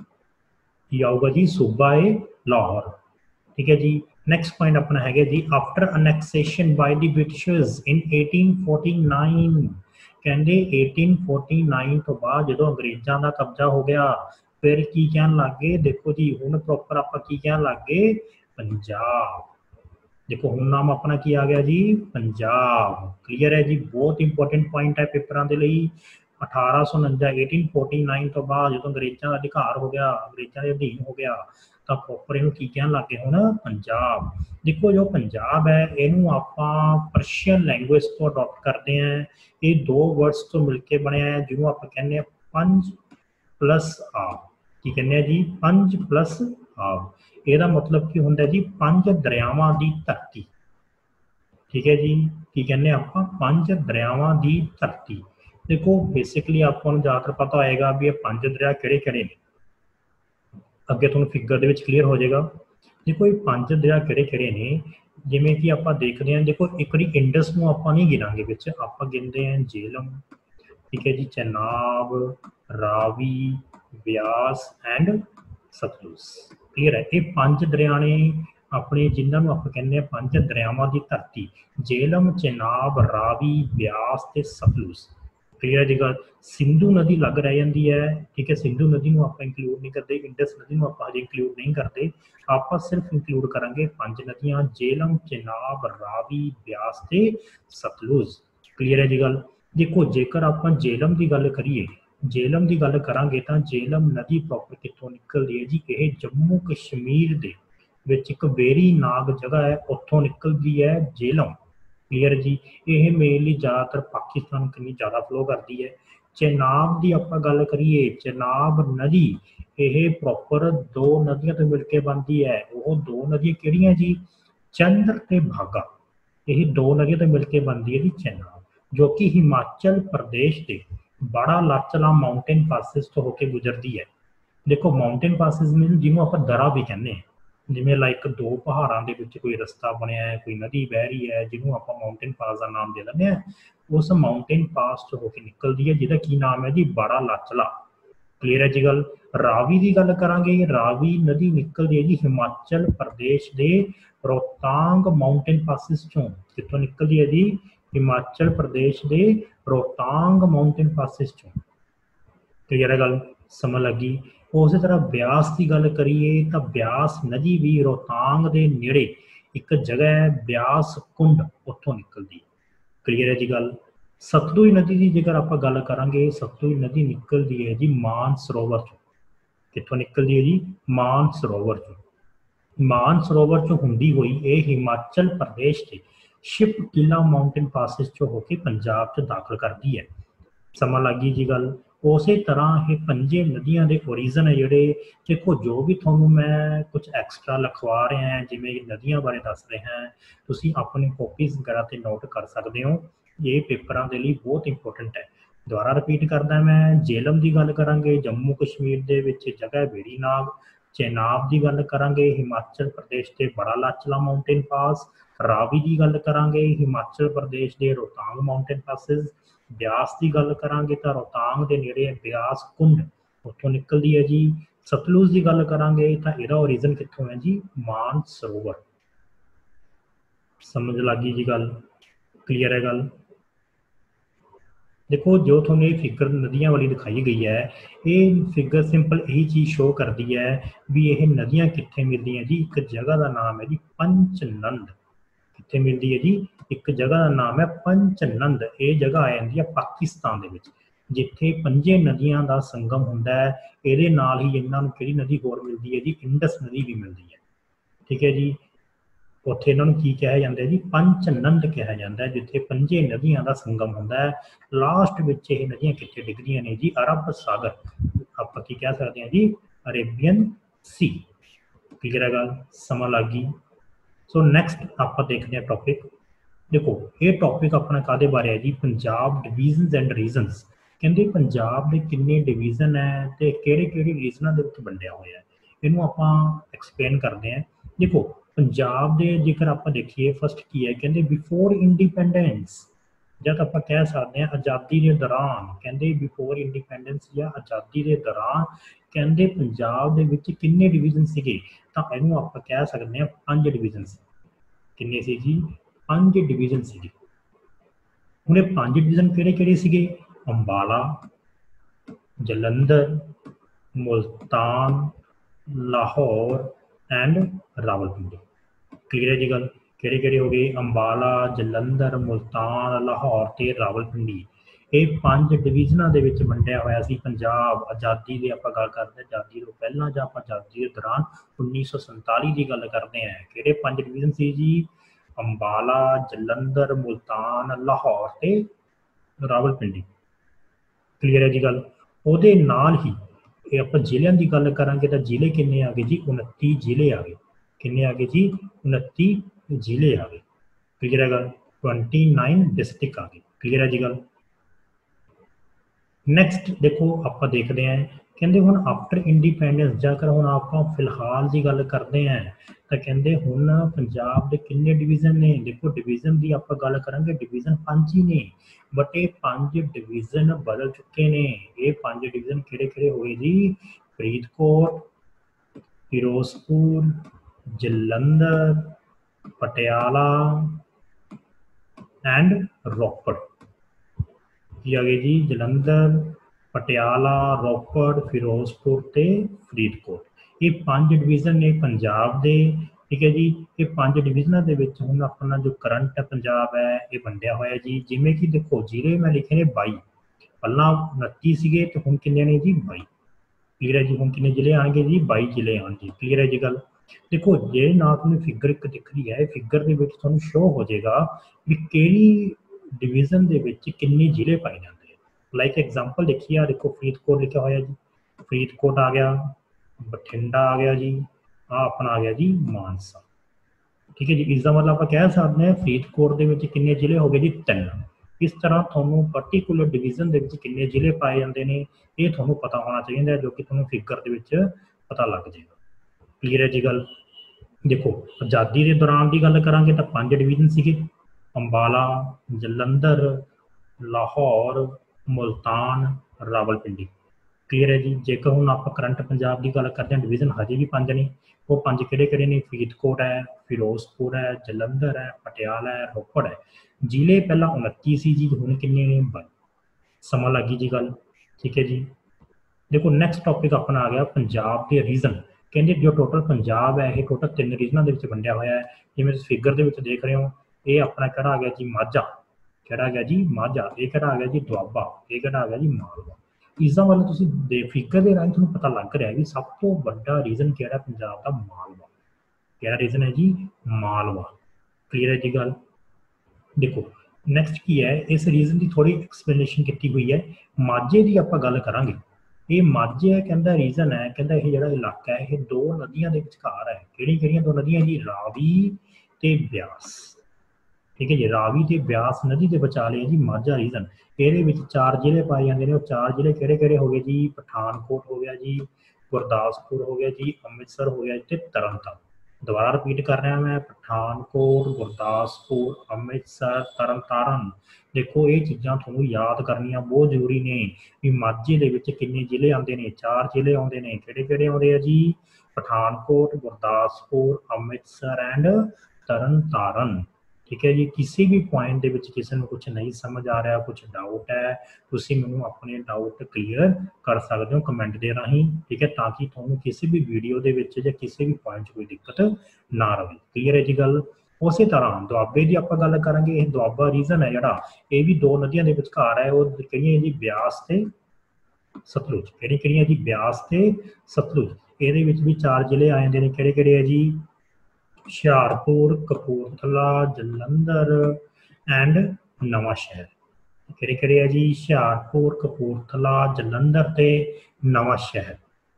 की आऊगा जी सूबा ए लाहौर। ठीक है जी। नैक्सट पॉइंट अपना है जी after annexation by the Britishers in eighteen forty nine. कहते एटीन फोर्टी नाइन तो बाद जो अंग्रेजों का कब्जा हो गया फिर की कहन लग गए, देखो जी हुण प्रॉपर आप की कहन लग गए पंजाब। देखो हुण नाम अपना की आ गया जी पंजाब। क्लीयर है जी, बहुत इंपोर्टेंट पॉइंट है पेपरों के लिए। अठारह सौ उनंजा एटीन फोर्टी नाइन तो बाद जो अंग्रेजों का अधिकार हो गया, अंग्रेजों के अधीन हो गया तो प्रॉपर इनू की कहन लग गए हुण पंजाब। देखो जो पंजाब है इनू आपां पर्शियन लैंगुएज तो अडोप्ट करते हैं। ये दो वर्ड्स तो मिलकर बनया है जिन्होंने आप कहने पंज प्लस आ। की कहने जी पंज प्लस आव। ਇਹਦਾ मतलब की होंगे जी पंज दरियावां की धरती। ठीक है जी, की कहने आप पंज दरियावां की धरती। देखो बेसिकली आपको ज़्यादातर पता होएगा भी ये पंज दरिया किहड़े किहड़े ने, अगे तुहानूं फिगर दे विच क्लीयर हो जाएगा। देखो ये पंज दरिया किहड़े किहड़े ने, जिवें कि आप देखते हैं। देखो एक बारी इंडस नूं आपां नहीं गिनांगे विच, आपां गिनते हैं झेलम। ठीक है जी, चेनाब, रावी, ब्यास एंड सतलुज। क्लीयर है, ये पांच दरिया ने अपने जिन्होंने आप कहने पंज दरियावां की धरती झेलम, चेनाब, रावी, ब्यास ते सतलुज। क्लीयर जी गल। सिंधु नदी अलग रह जाती है। ठीक है, सिंधु नदी को आप इंक्लूड नहीं करते, इंडस नदी को आप हजे इंक्लूड नहीं करते। आप सिर्फ इंक्लूड करांगे पंज नदियां झेलम, चेनाब, रावी, ब्यास ते सतलुज। क्लीयर है जी गल। देखो जेकर आप झेलम की गल करिए, झेलम की गल करांगे तो झेलम नदी प्रॉपर कितों निकलती है जी, ये जम्मू कश्मीर दे विच एक वेरी नाग जगह है उत्थों निकलती है झेलम। क्लीयर जी, ये मेनली ज़्यादातर पाकिस्तान कनी ज़्यादा फ्लो करती है। चेनाब की आप गल करिए, चेनाब नदी ये प्रॉपर दो नदियों तो मिलकर बनती है। वो दो नदियाँ किहड़ियां जी चंद्र ते भागा, यही दो नदियों तो मिलकर बनती है जी चेनाब। जो कि हिमाचल प्रदेश के बड़ा लाचला माउंटेन पासिस तो होके गुजरती है। देखो माउंटेन पासिस मीन जिन्हों आप दरा भी कहने हैं, जिमें लाइक दो पहाड़ों के विच कोई रस्ता बनया है, कोई नदी बह रही है, जिन्हों आप माउंटेन पास का नाम दे दें, उस माउंटेन पास तो होकर निकलती है जिसका की नाम है जी बड़ा लाचला। क्लीयर है जी गल। रावी की गल करांगे, रावी नदी निकलती है जी हिमाचल प्रदेश के रोहतांग माउंटेन पासिस चों। कितों निकलती है जी? हिमाचल प्रदेश के रोहतांग माउंटेन पासिस चों। क्लीयर है गल, समझ लगी। उस तरह ब्यास की गल करिए तो ब्यास नदी भी रोहतांग के नेड़े एक जगह है ब्यास कुंड, उत्थों निकलती। क्लीयर है जी गल। सतलुज नदी की जेकर आप गल करांगे, सतलुज नदी निकलती है जी मानसरोवर चों। कितों निकलती है जी? मानसरोवर चों। मानसरोवर चों हुंदी हुई ये हिमाचल प्रदेश के शिप किला माउंटेन पासिस चों होकर पंजाब च दाखल करती है। समझ लग गई जी गल। उस तरह ये पंजे नदियां के ओरीजन है जोड़े, देखो जो भी थोनों मैं कुछ एक्सट्रा लिखवा रहे हैं, जिमें नदियां बारे दस रहे हैं, तुसीं अपनी कॉपीज वगैरह से नोट कर सकते हो। ये पेपरों के लिए बहुत इंपोर्टेंट है। दोबारा रिपीट करदा मैं, जेलम की गल करांगे जम्मू कश्मीर के विच जगह वेड़ी नाग। चेनाब की गल करांगे हिमाचल प्रदेश के बड़ा लाचला माउंटेन पास। रावी की गल करांगे हिमाचल प्रदेश के रोहतांग माउंटेन पासिस। ब्यास की गल करांगे तो रोहतांग के नेड़े ब्यास कुंड, उत्थों निकलती है जी। सतलुज की गल करांगे तो इसका ओरीजन कित्थों है जी? मानसरोवर। समझ लग गई जी गल। क्लीयर है गल। देखो जो थोड़े ये फिगर नदियां वाली दिखाई गई है, ये फिगर सिंपल यही चीज़ शो करती है भी ये नदियां कित्थे मिलती हैं जी। एक जगह का नाम है जी पंचनंद। कित्थे मिलती है जी? एक जगह का नाम है पंचनंद। ये जगह आ जाती है पाकिस्तान दे विच, जिथे पंजे नदियां का संगम हुंदा है। ये नाल ही इन्हां नूं किहड़ी नदी होर मिलती है जी? इंडस नदी भी मिलती है। ठीक है जी। उत्थे इन्हां नूं की कहा जाता है जी? पंचनंद कहा जाता है, जिथे पंजे नदियां का संगम हुंदा है। लास्ट विच ये नदियां कित्थे डिगदियां ने जी? अरब सागर। आपां की कह सकते हैं जी? अरेबियन सी। क्लीयर है गल, समझ लग गई। सो नैक्सट आप देखते हैं टॉपिक। देखो ये टॉपिक अपना कादे बारे है जी? Punjab divisions and regions. कहते पंजाब के किन्ने डिवीजन है तो किहड़े किहड़े रीजनों के वंडिया होया है, इनू आपां एक्सप्लेन करते हैं। देखो पंजाब के जेकर आप देखिए फस्ट की है, कहते बिफोर इंडिपेंडेंस, जब आप कह सकते हैं आज़ादी के दौरान, कहते बिफोर इंडिपेंडेंस या आज़ादी के दौरान कहते पंजाब दे विच किन्ने डिवीजन सीगे, तो इनू आप कह सकते हैं पांच डिवीजन। किन्ने सी जी? पांच डिवीजन सीगे। हुण ये पांच डिवीजन किहड़े किहड़े सीगे? अंबाला, जलंधर, मुल्तान, लाहौर एंड रावलपिंडी। क्लीयर है जी गल। किहड़े किहड़े हो गए? अंबाला, जलंधर, मुल्तान, लाहौर ते रावलपिंडी। ये पांच डिवीजनों के विच वंडिया होया सी पंजाब। आज़ादी की आप गल करते, आज़ादी तो पहला जां आपां आज़ादी के दौरान उन्नीस सौ संताली की गल करते हैं। किहड़े पांच डिवीजन सी जी? अंबाला, जलंधर, मुल्तान, लाहौर ते रावलपिंडी। क्लीयर है जी गल। ਉਹਦੇ ਨਾਲ ही ये आप ਜ਼ਿਲ੍ਹਿਆਂ की गल करांगे तो ਜ਼ਿਲ੍ਹੇ किन्ने आ गए जी? उनतीस ਜ਼ਿਲ੍ਹੇ आ गए। किन्ने आ गए जी? उनतीस ਜ਼ਿਲ੍ਹੇ आ गए। क्लीयर है गल। उनतीस डिस्ट्रिक्ट आ गए। क्लीयर है जी गल। नैक्सट देखो आप देखते हैं, कहते हुण आफ्टर इंडिपेंडेंस जाकर हुण आप फिलहाल की गल करते हैं तो कहते हुण पंजाब के किन्ने डिवीजन ने? देखो डिवीजन की आप गल करांगे डिवीजन पांच ही ने, बट ये पांच डिवीजन बदल चुके ने। ये पांच डिवीजन किहड़े किहड़े हो गए जी? फरीदकोट, फिरोजपुर, जलंधर, पटियाला एंड रोपड़। की आ गए जी? जलंधर, पटियाला, रोपड़, फिरोजपुर ते फरीदकोट। ये पांच डिवीजन ने पंजाब दे। ठीक है जी। ये पांच डिवीजनों के विच हुण अपना जो करंट पंजाब है ये वंडिया होया जी। जिमें कि देखो जिले मैं लिखे ने बाई, पहला उनती सीगे तो हुण किन्ने ने जी? बाई। क्लीयर है जी। हुण किन्ने जिले आएंगे जी? बाई जिले आएंगे। क्लीयर है जी गल। देखो जे ना तुहानूं फिगर एक दिख रही है, फिगर के विच तुहानूं शो हो जाएगा भी किहड़ी डिवीजन के विच किन्ने जिले पाए जाते हैं। लाइक एग्जाम्पल देखिए, आ देखो फरीदकोट लिखा होया जी, फरीदकोट आ गया, बठिंडा आ गया जी, आ अपना आ गया जी मानसा। ठीक है जी। इसका मतलब आप कह सकते हैं फरीदकोट के विच किन्ने जिले हो गए जी? तीन। इस तरह थोनों पर्टिकुलर डिवीजन दे विच किन्ने जिले पाए जाते हैं ये थोनों पता होना चाहिए, जो कि थोनों फिगर दे विच पता लग जाएगा। क्लीयर है जी गल। देखो आज़ादी के दौरान की गल करांगे तो पांच डिवीजन सीगे, अंबाला, जलंधर, लाहौर, मुल्तान, रावलपिंडी। क्लीयर है जी। जेकर हुण आपां करंट पंजाब की गल करते हैं डिवीजन हजे भी पांच ने, वो पांच किहड़े किहड़े ने? फरीदकोट है, फिरोजपुर है, जलंधर है, पटियाला है, रोपड़ है। जिले पहला उनती सी जी, हुण किन्ने ने? बाई। समा लग गई जी गल। ठीक है जी। देखो नैक्सट टॉपिक अपना आ गया पंजाब के रीजन। कहते जो टोटल पंजाब है ये टोटल तीन रीजनों के वंडिया होया है। जिवें तुसीं फिगर दे विच देख रहे हो, ये अपना किहड़ा आ गया जी? माझा। किहड़ा आ गया जी? माझा। ये किहड़ा आ गया जी? दुआबा। ये किहड़ा आ गया जी? मालवा। इसदा मतलब तुसीं दे फिगर के राਹੀਂ तुहानूं पता लग रहा है कि सब तो वड्डा रीजन किहड़ा पंजाब का? मालवा। किहड़ा रीजन है जी? मालवा। क्लीयर है जी गल। देखो नैक्सट की है, इस रीजन की थोड़ी एक्सप्लेनेशन की हुई है। माझे की आपां गल करांगे, ये माझे कहता रीजन है, कहता यह जो इलाका है ये दो नदियों के विचकार है। किहड़ियां दो नदियां जी? रावी ते ब्यास। ठीक है जी। रावी ते ब्यास नदी के विचाले है जी माझा रीजन। ये चार जिले पाए जाते हैं। चार जिले किहड़े किहड़े हो गए जी? पठानकोट हो गया जी, गुरदासपुर हो गया जी, अमृतसर हो गया जी, तरनतारन। दोबारा रिपीट कर रहा मैं, पठानकोट, गुरदासपुर, अमृतसर, तरनतारन। देखो ये चीज़ां तुहानूं याद करनियां बहुत जरूरी ने भी माझे दे विच किन्ने जिले आते हैं? चार जिले आते हैं। किहड़े किहड़े आउंदे आ जी? पठानकोट, गुरदासपुर, अमृतसर एंड तरनतारन। ठीक है जी। किसी भी पॉइंट के किसी को कुछ नहीं समझ आ रहा, कुछ डाउट है, तुसीं मैनूं अपने डाउट क्लीयर कर सकते हो कमेंट के राही। ठीक है, ताकि तुहानूं किसी भी वीडियो के विच जां किसी भी पॉइंट कोई दिक्कत ना रहे। क्लीयर है जी गल। उस तरह दुआबे की आप गल करांगे, ये दुआबा रीजन है जिहड़ा ये भी दो नदियों के विचकार है। और किहड़ियां जी? ब्यास ते सतलुज। किहड़ी किहड़ियां जी? ब्यास ते सतलुज। ये भी चार जिले आ जाते हैं। किहड़े किहड़े है जी? हुशियारपुर, कपूरथला, जलंधर एंड नवां शहर। किहड़े किहड़े है जी? हुशियारपुर, कपूरथला, जलंधर ते नवां शहर।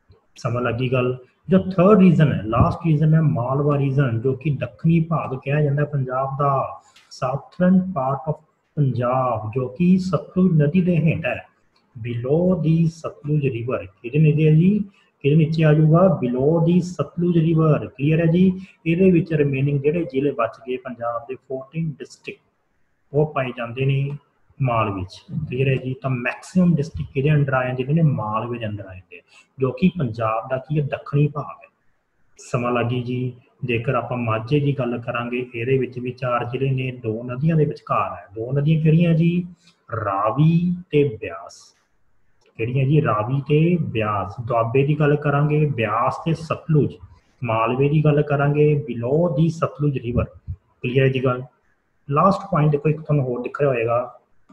समझ लगी गल। जो थर्ड रीजन है, लास्ट रीजन है मालवा रीजन, जो कि दक्षिणी भाग कहा जाता है पंजाब का, साउथर्न पार्ट ऑफ पंजाब, जो कि सतलुज नदी के हेठ है, बिलो दी सतलुज रिवर। किहदे नीचे है जी? किहदे नीचे आ जाऊगा? Below the Sutlej river. Clear है जी। ये रिमेनिंग जिहड़े जिले बच गए पंजाब के फोर्टीन डिस्ट्रिक्ट वो पाए जाते हैं मालवे। क्लीयर है जी। तो मैक्सीमम डिस्ट्रिक्ट किहदे अंडर आ जाते हैं? मालवे के अंडर आ जाते हैं, जो कि पंजाब का की है दक्षिणी भाग है। समा लगी जी। जेकर आप माझे की गल करांगे, ये भी चार जिले ने, दो नदियों के विचकार है। दो नदियां किहड़ियां जी? रावी ते ब्यास। किहड़ियां जी? रावी ते ब्यास। दुआबे की गल करांगे, ब्यास ते सतलुज। मालवे की गल करांगे, below the Sutlej river. Clear है जी गल। लास्ट पॉइंट देखो, एक तुहानूं होर दिख रहा होएगा,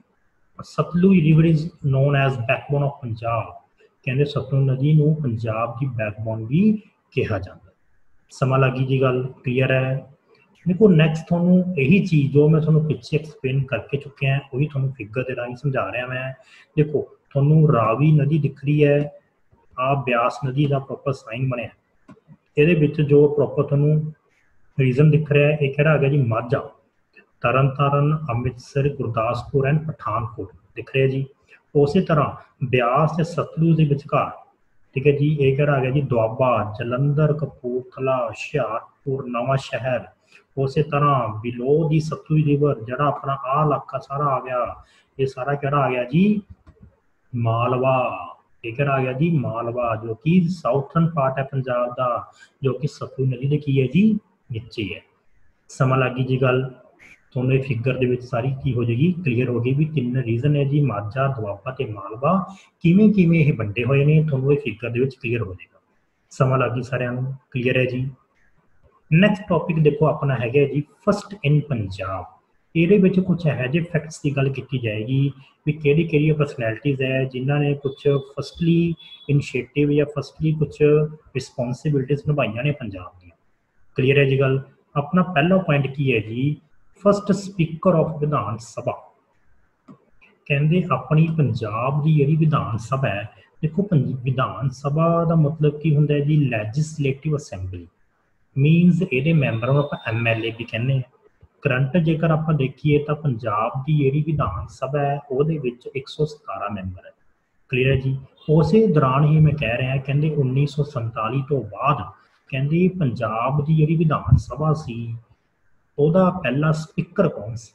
Sutlej river is known as backbone of Punjab. कहते सतलुज नदी नूं पंजाब की बैकबोन भी कहा जाता है। समा लगी जी गल। क्लीयर है। देखो नैक्सट थोनों यही चीज़ जो मैं थोनों पिछे एक्सप्लेन करके चुके हैं वही थोनों फिगर के राही समझा रहा मैं। देखो थोनों रावी नदी दिख रही है, आ ब्यास नदी का प्रॉपर साइन बनया, ये जो प्रॉपर थोनों रीजन दिख रहा है, ये किहड़ा आ गया जी? माझा। तरनतारन, अमृतसर, गुरदासपुर एंड पठानकोट दिख रहे जी। उस तरह ब्यास ते सतलुज के विचकार, ठीक है जी, ये किहड़ा आ गया जी? दुआबा, जलंधर, कपूरथला, हुशियारपुर, नवां शहर। उस तरह बिलो दी सतलुज रिवर जिहड़ा अपना आ इलाका सारा आ गया, ये सारा किहड़ा आ गया जी? मालवा। ये किहड़ा आ गया जी? मालवा, जो कि साउथर्न पार्ट है पंजाब का, जो कि सतलुज नदी के की है जी? नीचे है। समा लगी जी गल। थोनों ये फिगर दे विच सारी की हो जाएगी, क्लीयर हो गई भी तीन रीजन है जी, माझा, दुआबा ते मालवा किवें किवें ये वंडे होए ने, थोनों ये फिगर दे विच क्लीयर हो जाएगा। समा लगी सारिਆਂ ਨੂੰ। क्लीयर है जी। नैक्सट टॉपिक देखो अपना है जी फर्स्ट इन पंजाब। ये कुछ है जो फैक्ट्स की गल की जाएगी भी किहड़ी किहड़ी परसनैलिटीज़ है जिन्हों ने कुछ फर्स्टली इनिशिएटिव या फर्स्टली कुछ रिस्पोंसिबिलिटीज़ निभाइया ने पंजाब दी। क्लीयर है जी गल। अपना पहला पॉइंट की है जी, first speaker of Vidhan Sabha. कहते अपनी पंजाब की जी विधान सभा है, देखो विधान सभा का मतलब की होंगे जी? Legislative assembly. मीनस ये मैंबर आप एम एल ए भी कहने, करंट जेकर आप देखिए तो पंजाब की जी विधान सभा है वो एक सौ सतारा मैंबर है। क्लीयर है जी। उस दौरान ही मैं कह रहा कहते उन्नीस सौ संताली तो बाद कहते पंजाब की जी विधान सभा सी ਉਹਦਾ पहला स्पीकर कौन सी।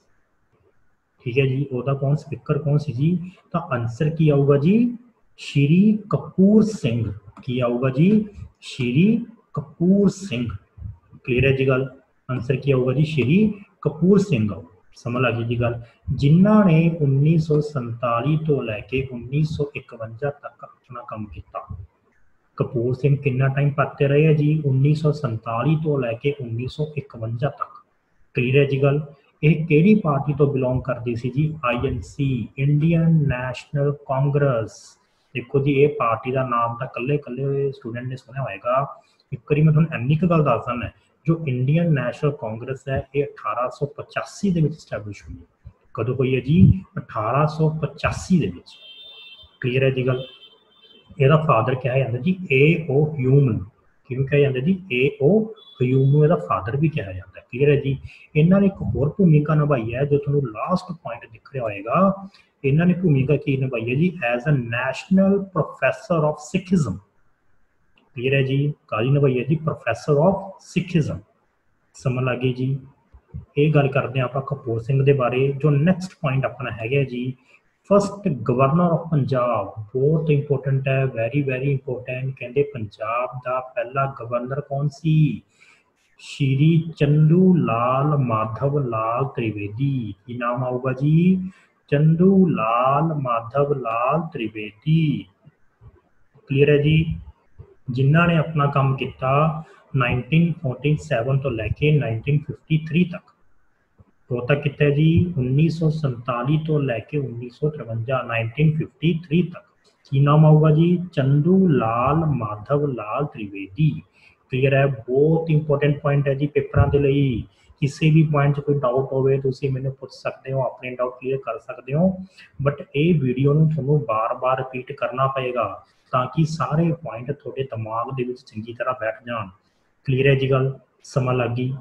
ठीक है जी, ਉਹਦਾ कौन स्पीकर कौन सी जी। तो आंसर की आऊगा जी श्री कपूर सिंह। की आऊगा जी श्री कपूर सिंह। क्लीयर है जी गल। आंसर की आऊगा जी श्री कपूर सिंह। समझ आ गई जी गल। जिन्हों ने उन्नीस सौ संताली तो लैके उन्नीस सौ इकवंजा तक अपना काम किया। कपूर सिंह कितना टाइम पाते रहे है जी उन्नीस सौ संताली तो लैके उन्नीस सौ इकवंजा तक। क्लीयर है जी गल। ਇਹ ਕਿਹੜੀ ਪਾਰਟੀ ਤੋਂ ਬਿਲੋਂਗ ਕਰਦੀ ਸੀ ਜੀ I N C Indian National Congress. ਦੇਖੋ ਜੀ ਇਹ ਪਾਰਟੀ ਦਾ ਨਾਮ ਤਾਂ ਕੱਲੇ ਕੱਲੇ ਸਟੂਡੈਂਟ ਨੇ ਸੁਣਿਆ ਹੋਏਗਾ। ਇੱਕ ਵਾਰੀ ਮੈਂ ਤੁਹਾਨੂੰ ਇੰਨੀ ਕੁ ਗੱਲ ਦੱਸ ਦਿੰਦਾ ਜੋ ਇੰਡੀਅਨ ਨੈਸ਼ਨਲ ਕਾਂਗਰਸ ਹੈ ਇਹ ਅਠਾਰਾਂ ਸੌ ਪਚਾਸੀ ਦੇ ਵਿੱਚ ਸਟੈਬਲਿਸ਼ ਹੋਈ ਹੈ। ਕਦੋਂ ਹੋਈ ਹੈ ਜੀ ਅਠਾਰਾਂ ਸੌ ਪਚਾਸੀ ਦੇ ਵਿੱਚ। ਕਲੀਅਰ ਹੈ ਜੀ ਗੱਲ। ਇਹਦਾ ਫਾਦਰ ਕਿਹਾ ਜਾਂਦਾ ਜੀ ਏ ਓ ਹਿਊਮਨ। ਕਿਹਨੂੰ ਕਿਹਾ ਜਾਂਦਾ ਜੀ ਏ ਓ ਹਿਊਮ ਨੂੰ ਇਹਦਾ ਫਾਦਰ ਵੀ ਕਿਹਾ ਜਾਂਦਾ। क्लीयर है जी। इन्होंने एक होर भूमिका निभाई है जो थोड़ा लास्ट पॉइंट दिख रहा होगा। इन्होंने भूमिका की निभाई है जी as a national professor of Sikhism. Clear है जी। काली निभाई है जी प्रोफैसर ऑफ सिखिज्म। समझ लग गई जी। ये गल करते हैं आप कपूर सिंह के बारे। जो नैक्सट पॉइंट अपना है जी फस्ट गवर्नर ऑफ पंजाब। बहुत इंपोर्टेंट है, वैरी वैरी इंपोर्टेंट। कहते पंजाब का पहला गवर्नर कौन सी। श्री चंदू लाल माधव लाल त्रिवेदी। की नाम आऊगा जी चंदू लाल माधव लाल त्रिवेदी। क्लीयर है जी। जिन्हों ने अपना काम किया नाइनटीन फोर्टी सैवन तो लैके नाइनटीन फिफ्टी थ्री तक। तो तक कितना जी उन्नीस सौ संताली तो लैके उन्नीस सौ तिरवंजा नाइनटीन फिफ्टी थ्री तक। की नाम आऊगा जी चंदू लाल माधव लाल त्रिवेदी। क्लीयर है। बहुत इंपोर्टेंट पॉइंट है जी पेपरों के लिए। किसी भी पॉइंट कोई डाउट हो तो मैंने पूछ सकते हो, अपने डाउट क्लीयर कर सकते हो। बट ये वीडियो थोड़ा बार बार रिपीट करना पएगा ताकि सारे पॉइंट थोड़े दिमाग के चंगी तरह बैठ जान। क्लीयर है जी गल। समझ लग गई।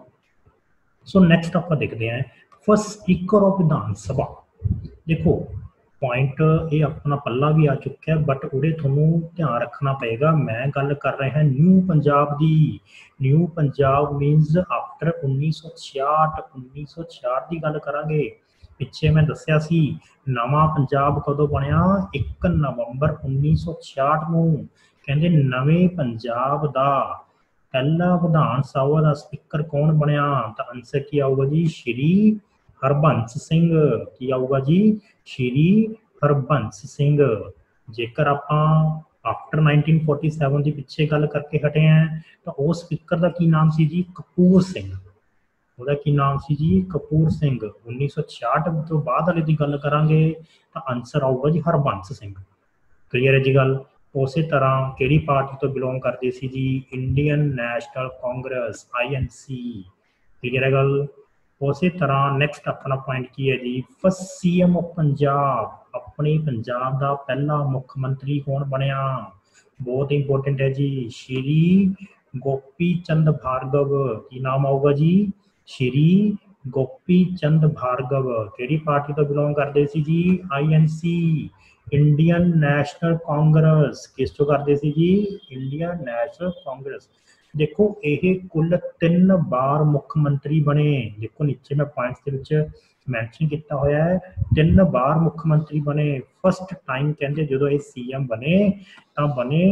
सो नैक्सट आप देखते हैं first speaker of Vidhan Sabha. देखो पॉइंट ये अपना पल्ला भी आ चुका है बट उड़े थोनों ध्यान रखना पएगा। मैं गल कर रहा है न्यू पंजाब की। न्यू पंजाब मीनस आफ्टर उन्नीस सौ छियाठ उन्नीस सौ छियाठ की गल करांगे। पिछे मैं दसिया सी नवा पंजाब कदों बनया एक नवंबर उन्नीस सौ छियाठ नूं। कहंदे नवे पंजाब का पहला विधान सभा का स्पीकर कौन बनया। तो आंसर की आऊगा जी श्री हरबंस सिंह। की आऊगा जी श्री हरबंस सिंह। जेकर आप आफ्टर नाइनटीन फोर्टी सैवन की पिछे गल करके हटे हैं तो उस स्पीकर का की नाम सी जी कपूर सिंह। ਉਹਦਾ की नाम सी जी कपूर सिंह। उन्नीस सौ छियाठ तो बाद वाले की गल करांगे तो आंसर आऊगा जी हरबंस सिंह। क्लीयर है जी गल। उस तरह किहड़ी पार्टी तो बिलोंग करते सी जी Indian National Congress I N C. Clear है गल। उस तरह नैक्सट अपना पॉइंट की है जी first C M of Punjab. अपने पंजाब का पहला मुख्यमंत्री कौन बनया। बहुत इंपोर्टेंट है जी श्री गोपी चंद भार्गव। की नाम आऊगा जी श्री गोपी चंद भार्गव। किहड़ी पार्टी तो बिलोंग करते सी जी I N C Indian National Congress. किस तो करते सी जी इंडियन नैशनल कांग्रेस। देखो ये कुल तीन बार मुख्यमंत्री बने। देखो नीचे मैं पॉइंट्स के मैंशन किया होया है तीन बार मुख्यमंत्री बने। फस्ट टाइम कहते जो ये सी एम बने तो बने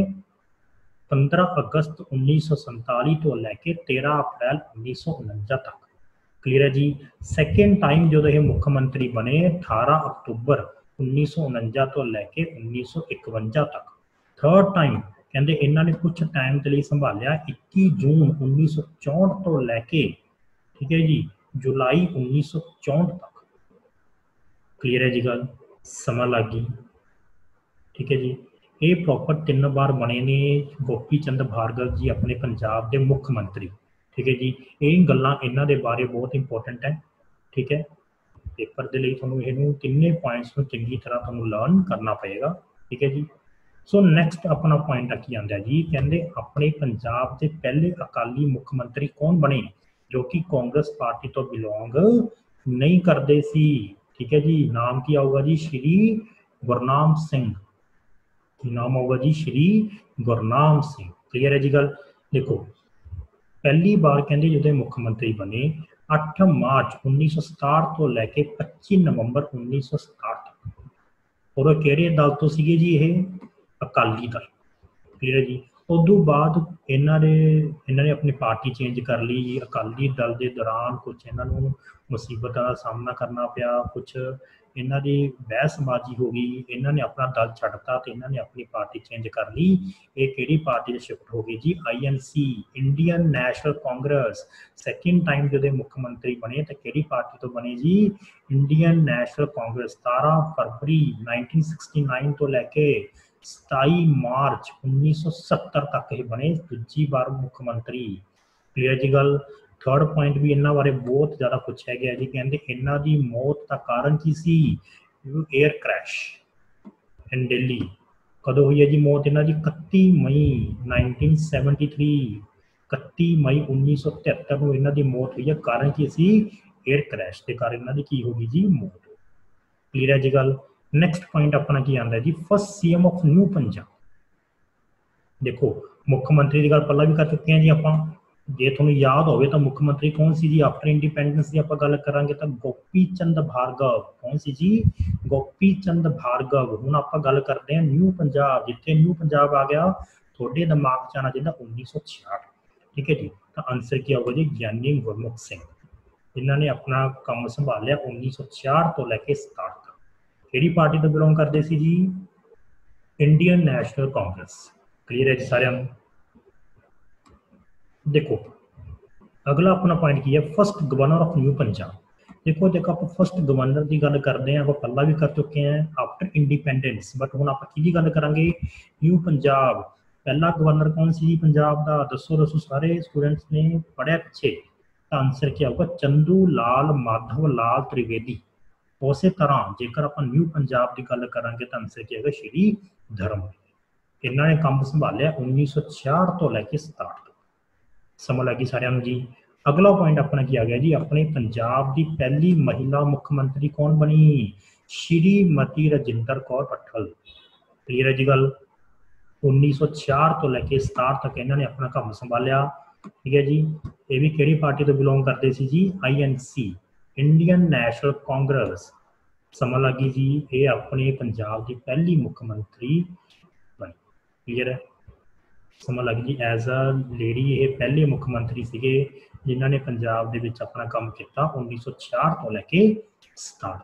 पंद्रह अगस्त उन्नीस सौ संताली तो लैके तेरह अप्रैल उन्नीस सौ उनंजा तक। क्लीयर है जी। सैकेंड टाइम जो ये मुख्यमंत्री बने अठारह अक्तूबर उन्नीस सौ उनंजा तो लैके उन्नीस सौ इकवंजा तक। थर्ड टाइम कहते इन्होंने कुछ टाइम के लिए संभालिया इक्कीस जून उन्नीस सौ चौंठ तो लैके ठीक है जी जुलाई उन्नीस सौ चौंठ तक। क्लीयर है जी गल। समझ लग गई। ठीक है जी। ये प्रॉपर तीन बार बने ने गोपी चंद भार्गव जी अपने पंजाब के मुख्य मंत्री। ठीक है जी। ये गल्लां इन्हां दे बारे बहुत इंपोर्टेंट है। ठीक है। पेपर के लिए थोड़ा इनू तिने पॉइंट्स को चंगी तरह थोड़ा लर्न करना पएगा। ठीक है जी। सो नैक्सट अपना पॉइंट की आंदा जी कहते अपने पंजाब के पहले अकाली मुख्यमंत्री कौन बने। जो कि कांग्रेस पार्टी तो बिलोंग नहीं करते सी। ठीक है जी, नाम की आऊगा जी श्री गुरनाम सिंह, नाम होगा जी श्री गुरनाम सिंह। क्लियर है जी गल। देखो पहली बार कहते जो मुख मंत्री बने अठ मार्च उन्नीस सौ सताहठ तो लैके पच्ची नवंबर उन्नीस सौ सताहठ तक। और किहड़े दल तो सीगे जी ये अकाली दल। क्लियर है जी। उदों बाद इन्होंने इन्होंने अपनी पार्टी चेंज कर ली जी। अकाली दल के दौरान कुछ इन्हों मुसीबतों का सामना करना पिया, कुछ इन्हों की बहसबाजी हो गई, इन्होंने अपना दल छड्डता तो इन्होंने अपनी पार्टी चेंज कर ली। ये किहड़ी पार्टी शिफ्ट हो गई जी, I N C Indian National Congress. Second time जो मुख्यमंत्री बने तो किहड़ी पार्टी तो बने जी, इंडियन नैशनल कांग्रेस। सतारह फरवरी नाइनटीन सिक्सटी नाइन तो लैके सताई मार्च उन्नीस सौ सत्तर तक ये बने दूजी बार मुख्यमंत्री। क्लियर जी गल। थर्ड पॉइंट भी इन्होंने बारे बहुत ज़्यादा पूछा गया जी, कहते इन्हों की मौत का कारण की सी, एयर क्रैश इन दिल्ली। कदों हुई है जी मौत इन्हों की, इकत्ती मई नाइनटीन सैवनटी थ्री, इकत्ती मई उन्नीस सौ तिहत्तर को इन्हों की मौत हुई है। कारण की सी, एयर क्रैश के कारण इन्हों की की होगी जी मौत। क्लियर है जी गल। नैक्सट पॉइंट अपना की आता है जी, first C M of new Punjab. देखो मुख्यमंत्री की गल पहला भी कर चुके हैं जी आप। जे थोड़ा याद हो तो मुख्यमंत्री कौन सी जी आफ्टर इंडिपेंडेंस की आप गल करांगे तो गोपी चंद भार्गव। कौन सी जी, गोपी चंद भार्गव। हुण आप गल करते हैं न्यू पंजाब, जिथे न्यू पंजाब आ गया थोड़े दिमाग च आना चाहिए उन्नीस सौ छियाठ। ठीक है जी। तो आंसर क्या होगा जी, ज्ञानी गुरमुख सिंह। इन्होंने अपना काम संभालिया उन्नीस सौ छियाठ तो लैके सताहठ तक। किहड़ी पार्टी तो बिलोंग करते सी जी, इंडियन नैशनल कांग्रेस। क्लियर है जी सारिਆਂ ਨੂੰ। देखो अगला अपना पॉइंट की है, first governor of new Punjab. देखो देखो आप फर्स्ट गवर्नर की गल करते हैं, आप पहला भी कर चुके हैं आफ्टर इंडिपेंडेंस, बट हुण आप की गल करांगे न्यू पंजाब। पहला गवर्नर कौन सी जी पंजाब का, दसो दसो सारे स्टूडेंट्स ने पढ़िया पिछे। तो आंसर क्या होगा, चंदू लाल माधव लाल त्रिवेदी। उस तरह जेकर आप न्यू पंजाब की गल करांगे तो आंसर क्या होगा, श्री धर्म। इन्होंने काम संभालिया उन्नीस सौ छियाठ तो लैके सताहठ तक। समझ लगी सारिਆਂ ਨੂੰ जी। अगला पॉइंट अपना की आ गया जी, अपने पंजाब की पहली महिला मुख्यमंत्री कौन बनी, श्रीमती रजिंदर कौर पट्टल। क्लियर है जी गल। उन्नीस सौ छियाठ तो लैके सताहठ तक इन्होंने अपना काम संभालिया। ठीक है जी। ये भी किहड़ी पार्टी तो बिलोंग करते सी जी, I N C Indian National Congress. समझ लगी जी। ये अपने पंजाब की पहली मुख्यमंत्री बनी। क्लियर है, समझ लग जी। एज अ लेडी ये पहले मुख्यमंत्री सीगे जिन्होंने पंजाब दे विच अपना काम किया उन्नीस सौ छियाठ तो लैके सताहठ।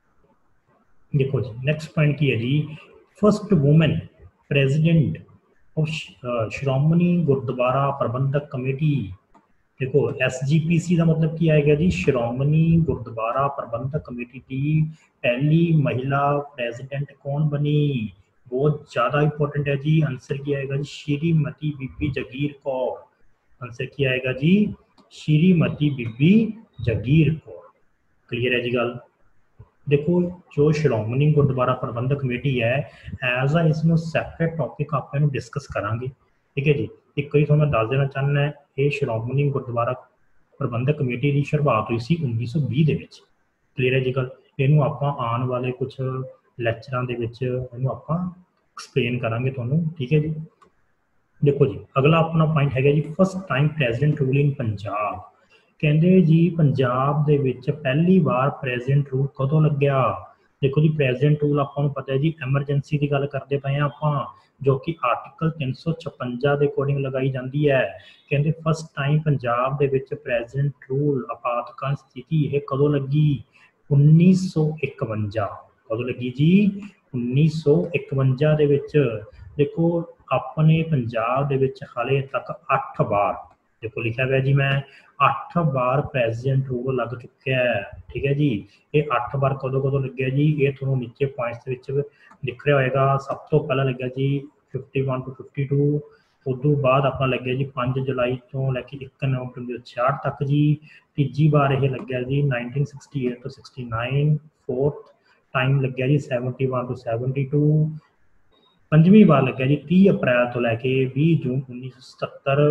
देखो जी नैक्सट पॉइंट की है जी, first women president of Shiromani Gurdwara Parbandhak Committee. देखो एस जी पी सी का मतलब की आएगा जी, श्रोमणी गुरुद्वारा प्रबंधक कमेटी की पहली महिला प्रेजिडेंट कौन बनी, बहुत ज़्यादा इंपॉर्टेंट है जी। आंसर क्या आएगा जी, श्रीमती बीबी जगीर कौर। आंसर क्या आएगा जी, श्रीमती बीबी जगीर कौर। क्लियर है जी गल। देखो जो श्रोमणी गुरुद्वारा प्रबंधक कमेटी है एज आ इसमें सैपरेट टॉपिक आप डिस्कस करांगे। ठीक है जी। एक कई थोड़ा दस देना चाहना है, ये श्रोमणी गुरुद्वारा प्रबंधक कमेटी की शुरुआत हुई सी उन्नीस सौ बीस के। क्लीयर है जी गल। इनू आप आने वाले कुछ लैक्चरां दे विच इनू आप एक्सप्लेन करांगे तुहानू। ठीक है जी। देखो जी अगला अपना पॉइंट है जी, first time president rule in Punjab. कहते जी पंजाब दे विच पहली बार प्रेजिडेंट रूल कदों लग्या। देखो जी प्रेजिडेंट रूल आपको पता है जी, एमरजेंसी की गल करते पे आप, जो कि आर्टिकल तीन सौ छप्पन के अकॉर्डिंग लगाई जाती है। कहते फर्स्ट टाइम पंजाब दे विच प्रेजिडेंट रूल आपातकाल स्थिति यह कदों लगी, उन्नीस सौ इकवंजा। कदों लगी जी, उन्नीस सौ इकवंजा दे विच। देखो अपने पंजाब दे विच हाले तक अठ बार, देखो लिखा गया जी मैं, अठ बार प्रेजिडेंट रूल लग चुका है। ठीक है जी। ये अठ बार कदों कदों लग्या जी, ये थोड़ा नीचे पॉइंट्स लिख रहा होएगा। सब तो पहला लग्या जी fifty one to fifty two, उदों बाद अपना लग्या जी पाँच जुलाई तो लैके एक नवंबर उन्नीस सौ छियाठ तक जी। तीजी बार यह लग्या जी नाइनटीन सिक्सटी एट तो सिक्सटी नाइन। फोर्थ टाइम लग्या जी seventy one to seventy two. पंजवीं बार लग्या जी तीह अप्रैल तो लैके बीस जून उन्नीस सौ सतहत्तर।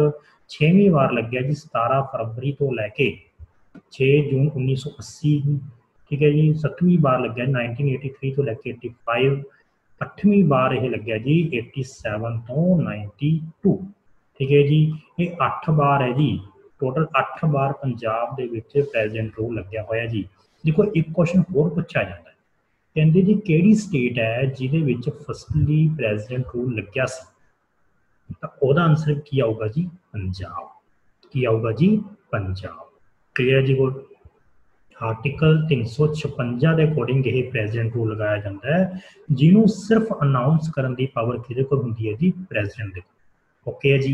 छेवीं वार लग्या जी सतारह फरवरी तो लैके छे जून उन्नीस सौ अस्सी, ठीक है जी। सत्तवीं बार लग्या नाइनटीन एटी थ्री तो लैके एटी फाइव, अठवीं बार यह लग्या जी एटी सैवन तो नाइनटी टू, ठीक है जी। ये अठ बार है जी, टोटल अठ बार पंजाब दे विच प्रेजिडेंट रूल लग्या होया जी। देखो एक क्वेश्चन होर पूछा जाता है, कहते जी किहड़ी स्टेट है जिहदे विच फर्स्टली प्रेजिडेंट रूल लग्या सी, तो ओहदा आंसर की आऊगा जी पंजाब, की आऊगा जी पंजाब। क्लियर जी। कोल आर्टिकल तीन सौ छप्पन के अकॉर्डिंग यह प्रेजिडेंट रूल लगाया जाता है, जिन्होंने सिर्फ अनाउंस करने की पावर किहदे कोल हुंदी है जी, प्रेजिडेंट दे कोल। ओके है जी।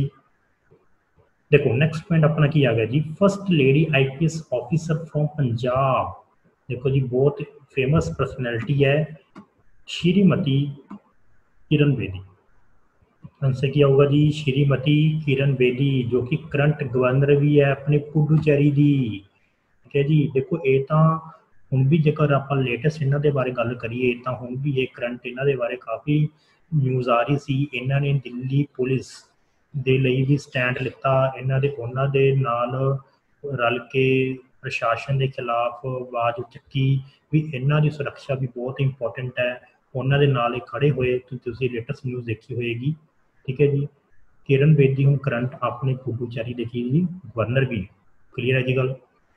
देखो नैक्सट पॉइंट अपना की आ गया जी, first lady I P S officer from Punjab. देखो जी बहुत फेमस पर्सनैलिटी है, श्रीमती किरण बेदी। आंसर क्या होगा जी श्रीमती किरण बेदी, जो कि करंट गवर्नर भी है अपने पुडुचेरी दी। ठीक है जी। देखो ये तो हुण भी जेकर आप लेटेस्ट इन्हों के बारे गल करिए तो हुण भी ये करंट इन्हों के बारे काफ़ी न्यूज़ आ रही सी। इन्होंने दिल्ली पुलिस दे लई भी स्टैंड लिता, इन्हों दे उन्हां दे नाल रल के प्रशासन के खिलाफ आवाज़ चुकी भी, इन्हों की सुरक्षा भी बहुत इंपॉर्टेंट है। उन्होंने नाल खड़े हुए तो तुसीं लेटेस्ट न्यूज़ देखी होएगी। ठीक है जी। किरण बेदी हूँ करंट अपने पुडुचेरी देखी जी गवर्नर भी। क्लीयर है जी गल।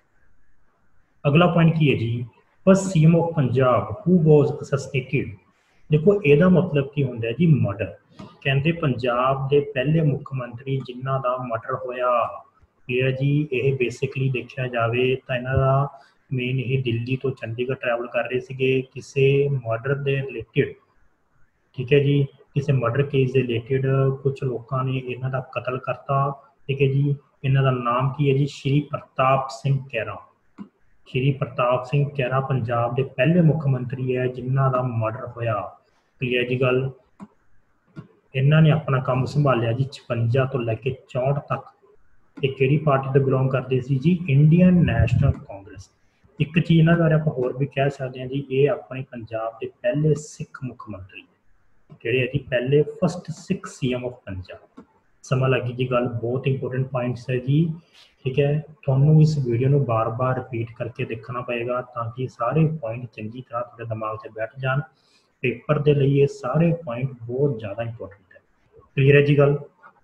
अगला पॉइंट की है जी, first C M of Punjab who was assassinated. देखो यदा मतलब की होंगे जी मर्डर। कहते पंजाब के पहले मुख्यमंत्री जिन्हों का मर्डर होया। क्लीयर जी। ये बेसिकली देखा जाए तो इन्हों का मेन ये दिल्ली तो चंडीगढ़ ट्रैवल कर रहे थे किसी मर्डर के रिलेटिड। ठीक है जी। किसी मर्डर केस के रिलेटिड कुछ लोगों ने इन्हों का कतल करता। ठीक है जी। इन्हों का नाम की है जी श्री प्रताप सिंह कैरा। श्री प्रताप सिंह कैरा पंजाब के पहले मुख्यमंत्री है जिन्हों का मर्डर होया। क्लीयर जी गल। इन्होंने अपना काम संभालिया जी छपंजा तो लैके चौंठ तक। ये किहड़ी पार्टी तो बिलोंग करते सी जी, इंडियन नैशनल कांग्रेस। एक चीज़ इन्होंने बारे आप होर भी कह सकते हैं जी, ये अपने पंजाब के पहले सिख मुख्यमंत्री जिहड़े है जी, पहले first Sikh C M of Punjab. समा लगी जी गल, बहुत इंपोर्टेंट पॉइंट्स है जी। ठीक है। थोनों इस वीडियो को बार बार रिपीट करके देखना पएगा ताकि सारे पॉइंट चंगी तरह तुहाडे दिमाग से बैठ जान। पेपर के लिए ये सारे पॉइंट बहुत ज़्यादा इंपोर्टेंट है। क्लीयर है जी गल।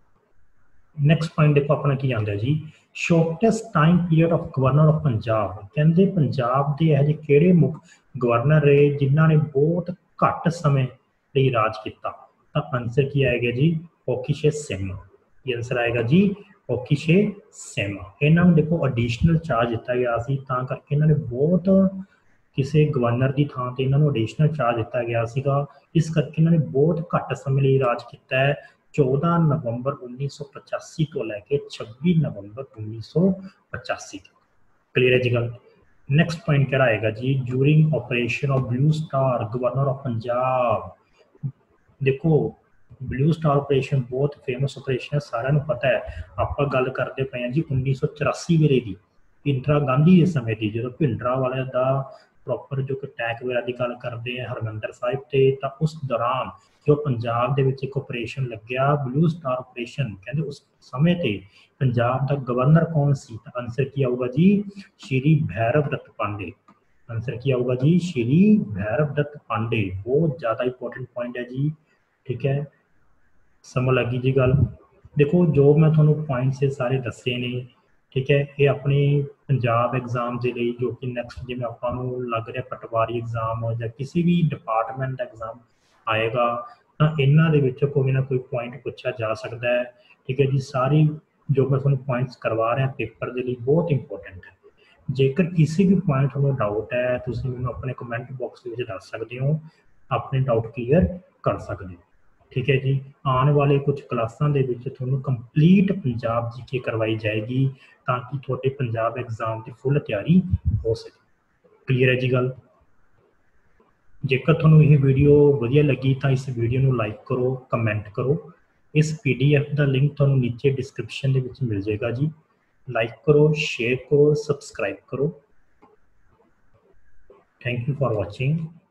नैक्सट पॉइंट देखो अपना की आंदा जी, shortest time period of governor of Punjab. कहते पंजाब के यह किहड़े मुख गवर्नर रहे जिन्हों ने बहुत घट समय लिए राज किया। तो आंसर की आएगा जी ओकीशे सेमा। ये आंसर आएगा जी ओकीशे सेमा। इन्होंने देखो एडिशनल चार्ज दिता गया सी, तां करके इन्होंने बहुत किसी गवर्नर की थां ते इन्होंने एडिशनल चार्ज दिता गया सीगा, इस करके इन्होंने बहुत घट समय लिए राज किया है। चौदह नवंबर उन्नीस सौ पचासी तो लैके छब्बी नवंबर उन्नीस सौ पचासी तक। क्लीयर है जी गल। नैक्सट पॉइंट क्या आएगा जी, during operation of Blue Star governor of Punjab. देखो ब्लू स्टार ऑपरेशन बहुत फेमस ऑपरेशन है, सारे पता है। आप गल करते पे जी उन्नीस सौ चौरासी वेले की, इंदिरा गांधी के समय की, जो भिंडरा वाले का प्रॉपर जो अटैक वगैरह की गल करते हैं हरमंदर साहिब से, तो उस दौरान जो पंजाब के एक ऑपरेशन लग्या ब्लू स्टार ऑपरेशन, कहते उस समय ते पंजाब का गवर्नर कौन सी? तो आंसर की आऊगा जी श्री भैरव दत्त पांडे। आंसर की आऊगा जी श्री भैरव दत्त पांडे। बहुत ज़्यादा इंपॉर्टेंट पॉइंट है जी। ठीक है। समझ लगी जी गल। देखो जो मैं थोनों पॉइंट से सारे दसे ने, ठीक है, ये अपने पंजाब एग्जाम के लिए जो कि नैक्सट जिमें आपको लग रहा पटवारी एग्जाम या किसी भी डिपार्टमेंट का एग्जाम आएगा तो इन्होंने कोई ना कोई पॉइंट पूछा जा सकता है। ठीक है जी। सारी जो मैं थोनों पॉइंट्स करवा रहा पेपर के लिए बहुत इंपॉर्टेंट है। जेकर किसी भी पॉइंट थोनों डाउट है तो मैं अपने कमेंट बॉक्स में दस सकते हो, अपने डाउट क्लीयर कर सकते हो। ठीक है जी। आने वाले कुछ क्लासां दे विच तुहानूं कंप्लीट पंजाब जी के करवाई जाएगी ताकि थोड़े पंजाब एग्जाम की फुल तैयारी हो सके। क्लीयर है जी गल। जेकर तुहानूं यह वीडियो वधिया लगी तो इस वीडियो को लाइक करो, कमेंट करो। इस पी डी एफ का लिंक तुहानूं नीचे डिस्क्रिप्शन के विच मिल जाएगा जी। लाइक करो, शेयर करो, सबसक्राइब करो। Thank you for watching.